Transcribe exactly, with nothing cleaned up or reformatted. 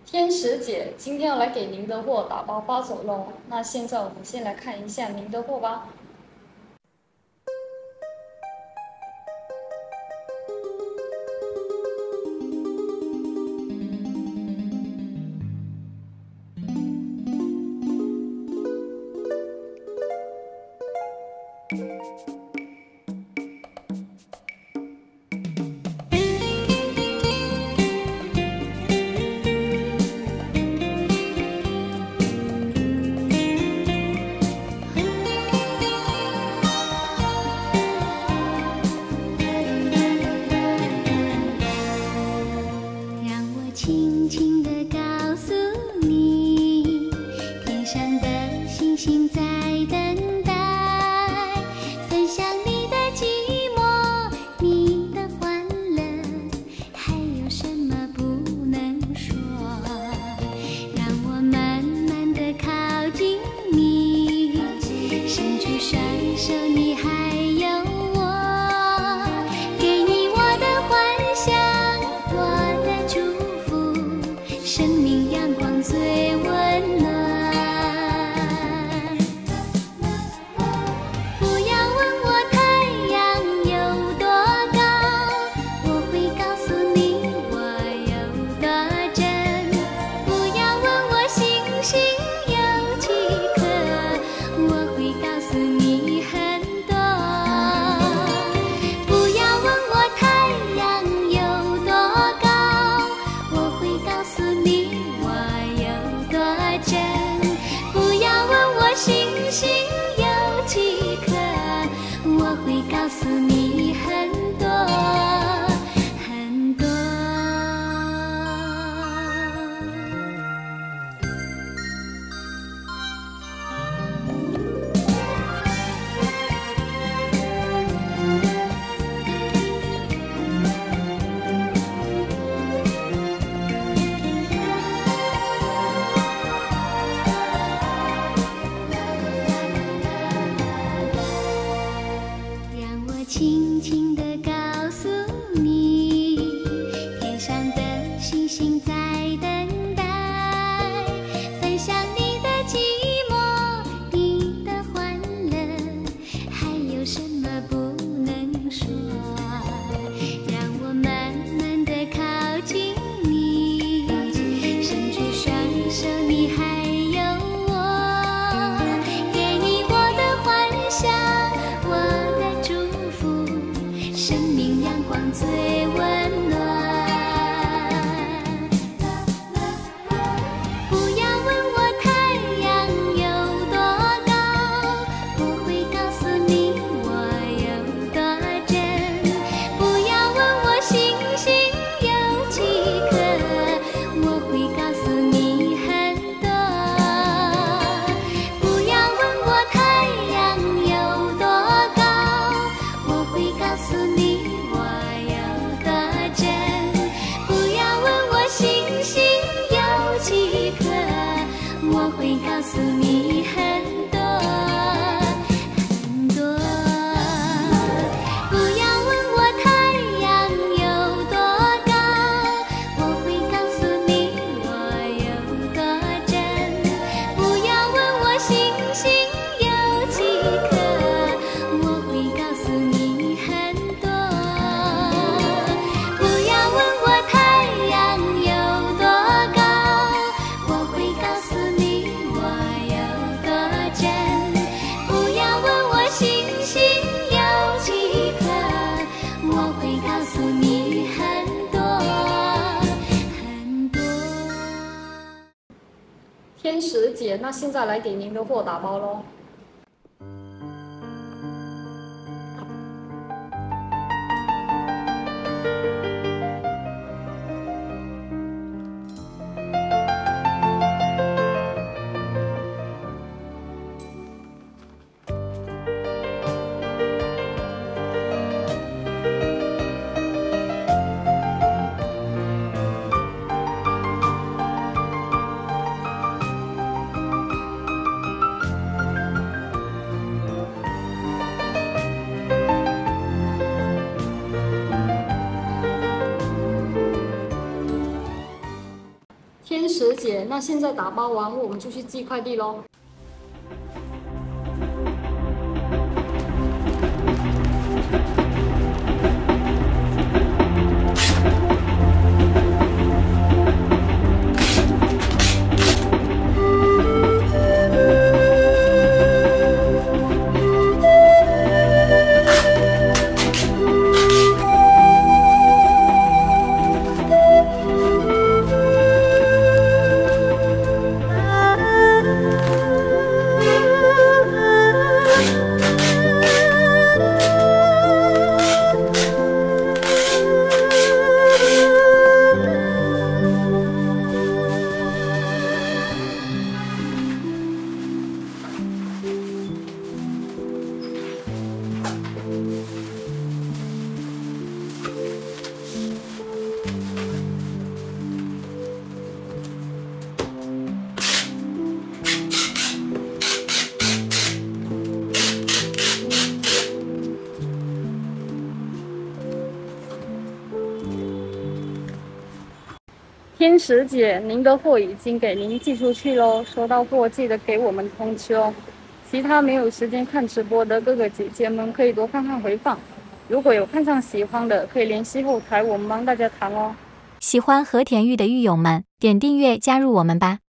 天使姐今天要来给您的货打包发走喽。那现在我们先来看一下您的货吧。 轻轻地告诉你，天上的星星在等待，分享你的寂寞，你的欢乐，还有什么不能说？让我慢慢地靠近你，伸出双手，你还有我，给你我的幻想，我的祝福，生命阳光最温暖。不要问我太阳有多高，我会告诉你我有多真。不要问我星星有几颗，我会告诉你很多。不要问我太阳有多高，我会告诉你我有多真。不要问我星星有几颗，我会告诉你很多很多。让我轻轻地告诉你，天上的星星在等待，分享你的寂寞，你的欢乐，还有什么不能说？让我慢慢地靠近你，伸出双手，你还有我，给你我的幻想，我的祝福，生命阳光最温暖。不要问我太阳有多高，我会告诉你我有多真。不要问我星星有几颗，我会告诉你很多。不要问我太阳有多高，我会告诉你我有多真。不要问我星星有几颗，我会告诉你很多很多。不要问我太阳有多高，我会告诉你我有多真。不要问我星星有几颗，我会告诉你很多。不要问我太阳有多高，我会告诉你我有多真。不要问我星星有几颗，我会告诉你很多很多。 天使姐，那现在来给您的货打包喽。 天使姐，那现在打包完，我们就去寄快递喽。天使姐，您的货已经给您寄出去喽，收到货记得给我们通知哦。其他没有时间看直播的哥哥姐姐们，可以多看看回放。如果有看上喜欢的，可以联系后台，我们帮大家谈哦。 喜欢和田玉的玉友们，点订阅加入我们吧。